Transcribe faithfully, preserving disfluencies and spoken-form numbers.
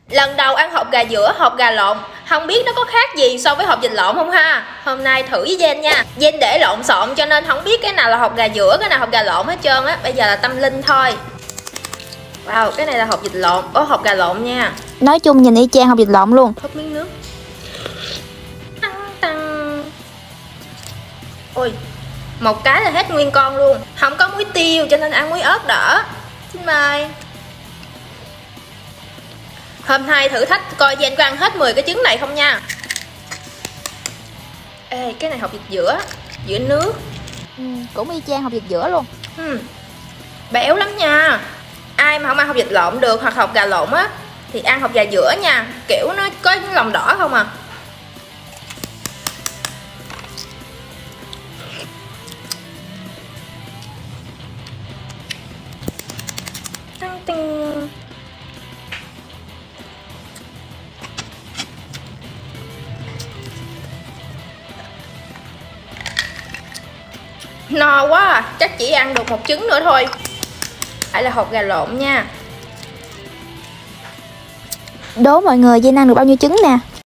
Lần đầu ăn hột gà giữa, hột gà lộn. Không biết nó có khác gì so với hột vịt lộn không ha. Hôm nay thử với Jen nha. Jen để lộn xộn cho nên không biết cái nào là hột gà giữa, cái nào hột gà lộn hết trơn á. Bây giờ là tâm linh thôi. Wow, cái này là hột vịt lộn. Ồ, hột gà lộn nha. Nói chung nhìn y chang hột vịt lộn luôn. Húp miếng nước. Tăng tăng. Ôi, một cái là hết nguyên con luôn. Không có muối tiêu cho nên ăn muối ớt đỡ. Xin mời. Hôm nay thử thách coi Jen có ăn hết mười cái trứng này không nha. Ê, cái này hột vịt giữa, giữa nước. Ừ, cũng y chang hột vịt giữa luôn. Ừ, béo lắm nha. Ai mà không ăn hột vịt lộn được hoặc hột gà lộn á thì ăn hột gà giữa nha. Kiểu nó có lòng đỏ không à. Tăng tinh. No quá à, chắc chỉ ăn được một trứng nữa thôi. Phải là hột gà lộn nha. Đố mọi người Jen ăn được bao nhiêu trứng nè.